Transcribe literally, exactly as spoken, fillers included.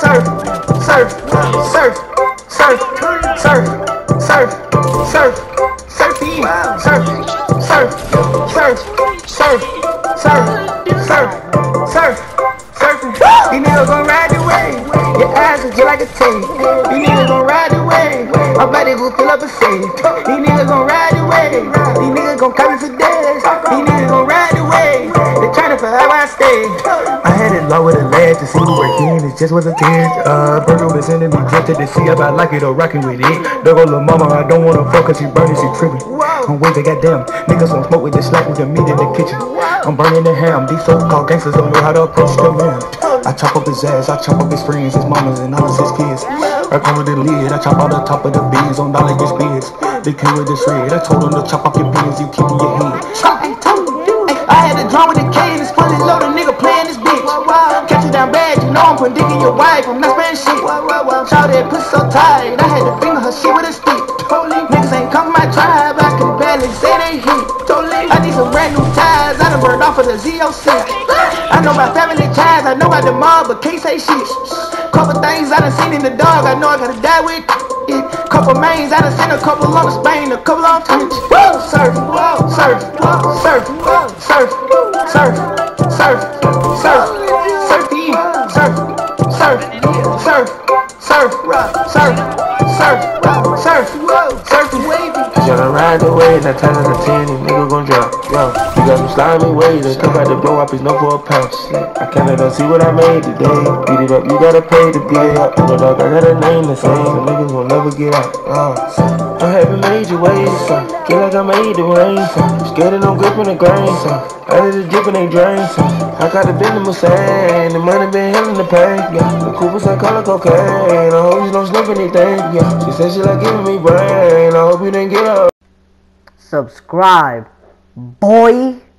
surf, surf, surf, surf, surf, surf, surf, surfy, surf, surf, surf, surf, surf, surf, surf, surf. These niggas gon' ride the wave. Your ass is just like a tape. These niggas gon' ride the wave. My body gon' fill up a safe. These niggas gon' ride the wave. These niggas gon' call me for days. These niggas gon' ride the wave. They tryna forever I stay. I had it low with a lad to see me working. It just wasn't kids. Uh, Burger was sending me drifted to see if I like it or rocking with it. There go lil' mama, I don't wanna fuck cause she burning, she tripping. I'm waving, goddamn. Niggas don't smoke with the slack with the meat in the kitchen. I'm burning the ham. These so-called gangsters don't know how to approach the man. I chop up his ass, I chop up his friends, his mamas, and all of his kids. I come with the lid, I chop out the top of the beans on dollar his bids. They came with the shred, I told them to chop off your beans, you keep in your head. I had a drum with a K and it's fully loaded, nigga playing this bitch. Catch you down bad, you know I'm putting dick in your wife, I'm not spraying shit. Shout that pussy so tight, I had to finger her shit with a stick. Niggas ain't come my tribe, I can barely say they hit. I need some brand new ties, I done burned off of the Z O six. I know my family ties, I know about the mob, but can't say shit. Couple things I done seen in the dog, I know I gotta die with it. Couple mains, I done seen a couple on Spain, a couple on Twitch. Surf, surf, surf, surf, surf, surf, surf, surfy, surf, surf, surf, surf, surf, surf, surf, surf, wavy. Tryna ride the wave, now ten out of ten, these niggas gon' drop. Yo, you got some slimy waves, they come out to blow up, it's no for a pound. I can't let them see what I made today. Beat it up, you gotta pay to play up. In the dark, I got a name the same, the niggas will never get out. Uh, I haven't made your waves, so feel like I made the rain. So scared of no grip in the grain, so I did a drip and they drain. So I got the bend in my sand, the money been healing the pain. Yeah, the Coopers I call it cocaine. I hope you don't sniff anything. Yeah, she said she like giving me brain. I hope you didn't get up. Subscribe, boy.